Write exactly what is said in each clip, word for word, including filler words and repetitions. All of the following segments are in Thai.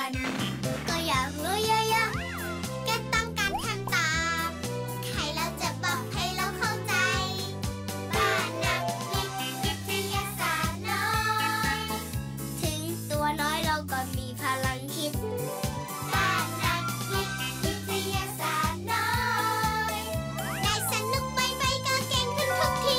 กันก็อยากรู้เยอะๆก็ต้องการคำตอบใครเราจะบอกให้เราเข้าใจบ้านนักคิดวิทยาศาสตร์น้อยถึงตัวน้อยเราก็มีพลังคิดบ้านนักคิดวิทยาศาสตร์น้อยได้สนุกไปไปก็เก่งขึ้นทุกที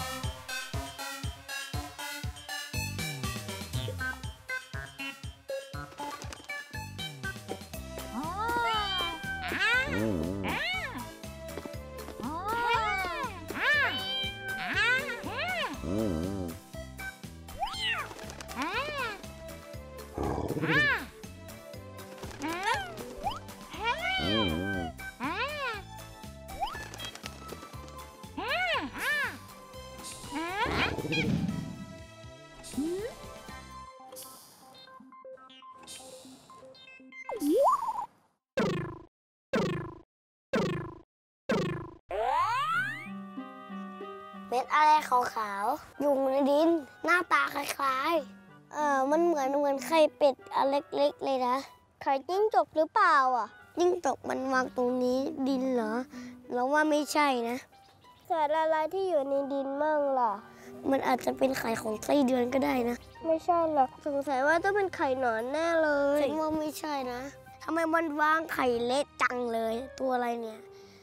เม็ดอะไรขาวๆอยู่ในดินหน้าตาคล้ายๆเออมันเหมือนเหมือนไข่เป็ดอันเล็กๆเลยนะไข่จิ้งจกหรือเปล่าอ่ะจิ้งจกมันวางตรงนี้ดินเหรอเราว่าไม่ใช่นะสัตว์อะไรที่อยู่ในดินมั่งล่ะมันอาจจะเป็นไข่ของไส้เดือนก็ได้นะไม่ใช่หรอกสงสัยว่าต้องเป็นไข่หนอนแน่เลยฉันว่าไม่ใช่นะทำไมมันวางไข่เล็กจังเลยตัวอะไรเนี่ย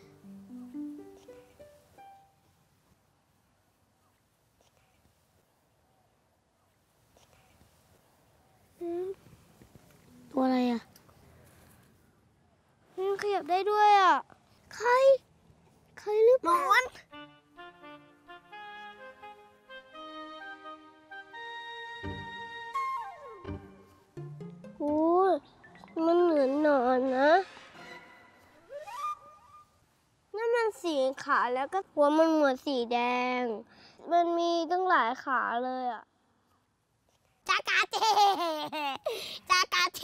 ตัวอะไรอ่ะมันขยับได้ด้วยอ่ะใครใครหรือเปล่าหนอนโอ้มันเหมือนหนอนนะนั่นมันสีขาแล้วก็หัวมันเหมือนสีแดงมันมีตั้งหลายขาเลยอ่ะจากาเทจากาเท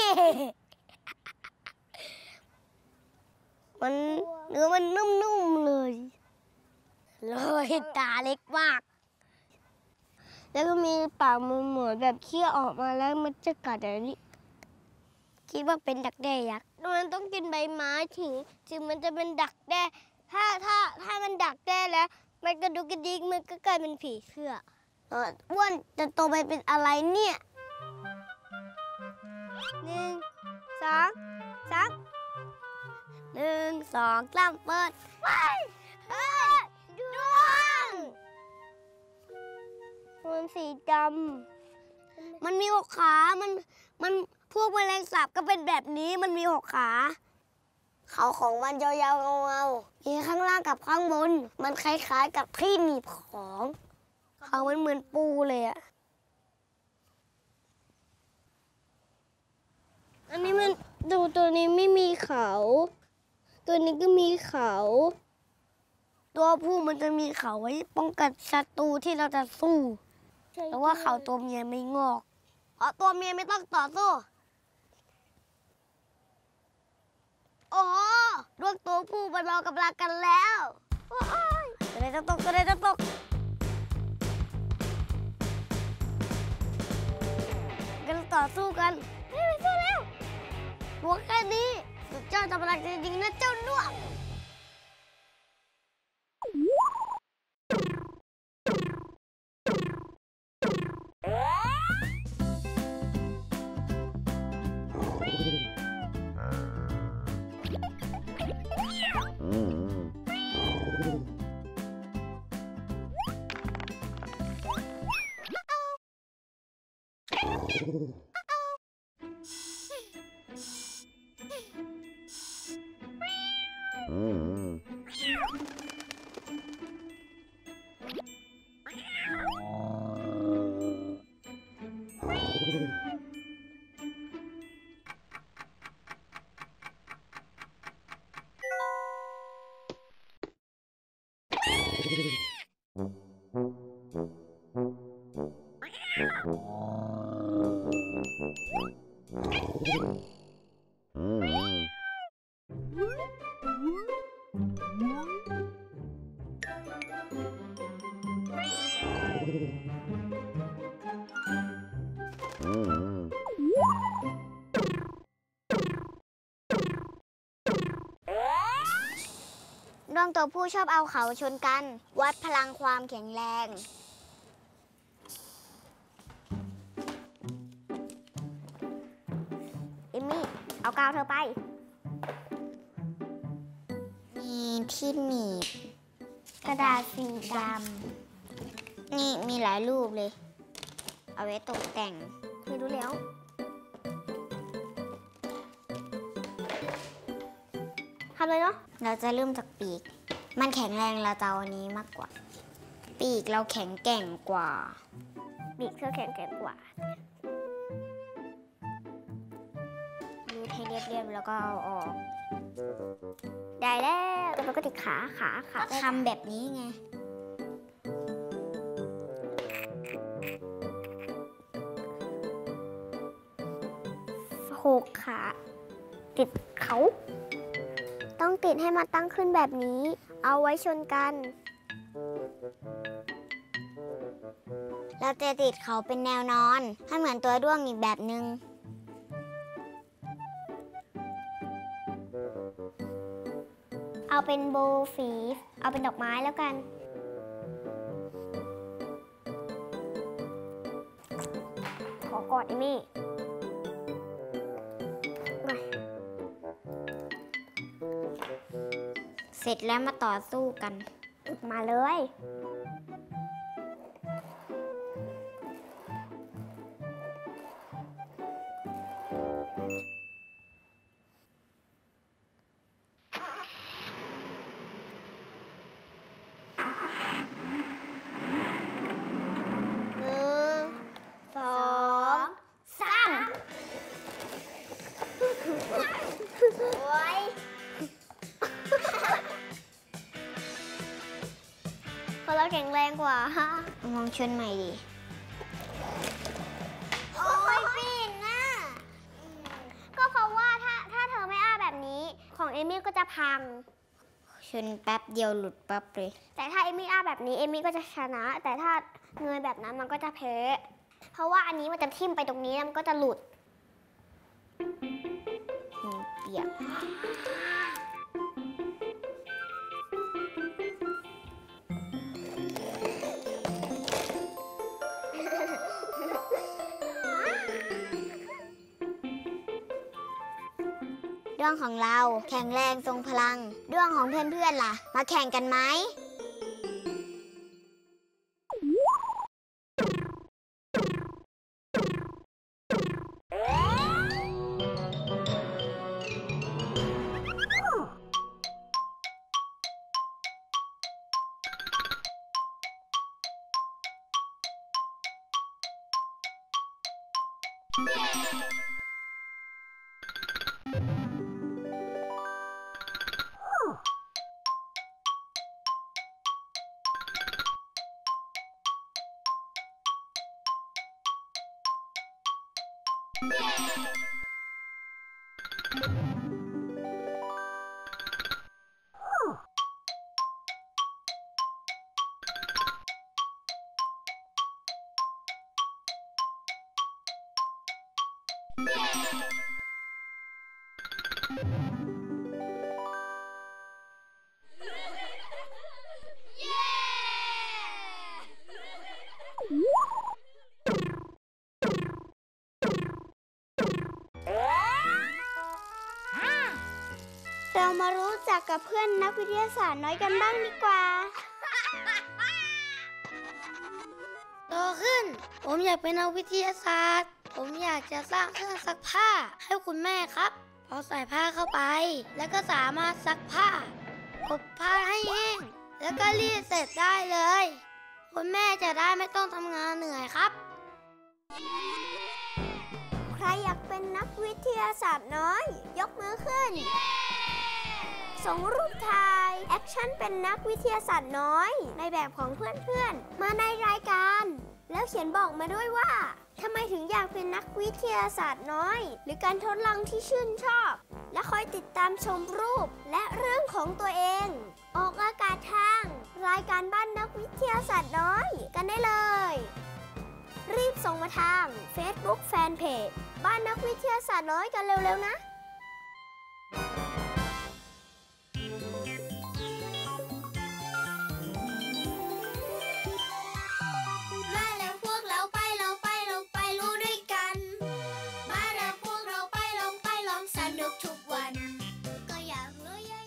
มันเนื้อมันนุ่มๆเลยเลยตาเล็กมากแล้วก็มีปากมันเหมือนแบบเคี้ยวออกมาแล้วมันจะกัดอะไรนี่คิดว่าเป็นดักแด้ยักษ์มันต้องกินใบไม้ถึงถึงมันจะเป็นดักแด้ถ้าถ้าถ้ามันดักแด้แล้วมันกระดุกกระดิกมันก็กลายเป็นผีเสื้ออ้วนจะโตไปเป็นอะไรเนี่ยหนึ่งสองสามหนึ่งสองสามเปิดไปเฮ้ยดวงมันสีดำมันมีหกขามันมันพวกแมลงสาบก็เป็นแบบนี้มันมีหกขาเขาของมันยาวๆเงาๆมีข้างล่างกับข้างบนมันคล้ายๆกับที่หนีบของเขามันเหมือนปูเลยอะอันนี้มันดูตัวนี้ไม่มีเขาตัวนี้ก็มีเขาตัวผู้มันจะมีเขาไว้ป้องกันศัตรูที่เราจะสู้แต่ว่าเขาตัวเมียไม่งอกเพราะตัวเมียไม่ต้องต่อสู้โอ้ดวงตัวผู้มารอกำลังกันแล้วตัวไหนจะตกตัวไหนจะตกกันต่อสู้กันไม่ไปสู้แล้วหัวแค่นี้สุดยอดทำอะไรจริงๆนะเจ้าด้วงดวงตัวผู้ชอบเอาเขาชนกัน วัดพลังความแข็งแรงเอมมี่เอากาวเธอไปมีที่หนีบกระดาษสีดำนี่มีหลายรูปเลยเอาไว้ตกแต่งไม่รู้แล้วทำเลยเนาะเราจะเริ่มจากปีกมันแข็งแรงเราจะเอาอันนี้มากกว่าปีกเราแข็งแกร่งกว่าปีกเธอแข็งแกร่งกว่ารูดให้เรียบๆแล้วก็เอาออกได้แล้วแต่เราก็ติดขาขาขาทำแบบนี้ไงหกขาติดเขาต้องติดให้มันตั้งขึ้นแบบนี้เอาไว้ชนกันเราจะติดเขาเป็นแนวนอนให้เหมือนตัวด้วงอีกแบบนึงเอาเป็นโบว์ฝีเอาเป็นดอกไม้แล้วกันขอกอดเอมี่เสร็จแล้วมาต่อสู้กันมาเลยเราแข็งแรงกว่าฮะมองชนใหม่ดิโอ้ยปิ่นน่ะก็เพราะว่าถ้าถ้าเธอไม่อ้าแบบนี้ของเอมี่ก็จะพังชนแป๊บเดียวหลุดปั๊บเลยแต่ถ้าเอมี่อ้าแบบนี้เอมี่ก็จะชนะแต่ถ้าเงยแบบนั้นมันก็จะแพ้เพราะว่าอันนี้มันจะทิ่มไปตรงนี้แล้วมันก็จะหลุดเปียกด้วงของเราแข็งแรงทรงพลังด้วงของเพื่อนๆล่ะมาแข่งกันไหมเรามารู้จักกับเพื่อนนักวิทยาศาสตร์น้อยกันบ้างดีกว่าโตขึ้นผมอยากเป็นนักวิทยาศาสตร์ผมอยากจะสร้างเครื่องซักผ้าให้คุณแม่ครับพอใส่ผ้าเข้าไปแล้วก็สามารถซักผ้าอบผ้าให้แห้งแล้วก็รีดเสร็จได้เลยคุณแม่จะได้ไม่ต้องทำงานเหนื่อยครับใครอยากเป็นนักวิทยาศาสตร์น้อยยกมือขึ้นส่งรูปถ่ายแอคชั่นเป็นนักวิทยาศาสตร์น้อยในแบบของเพื่อนๆมาในรายการแล้วเขียนบอกมาด้วยว่าทำไมถึงอยากเป็นนักวิทยาศาสตร์น้อยหรือการทดลองที่ชื่นชอบและคอยติดตามชมรูปและเรื่องของตัวเองออกอากาศทางรายการบ้านนักวิทยาศาสตร์น้อยกันได้เลยรีบส่งมาทาง Facebook Fanpage บ้านนักวิทยาศาสตร์น้อยกันเร็วๆนะ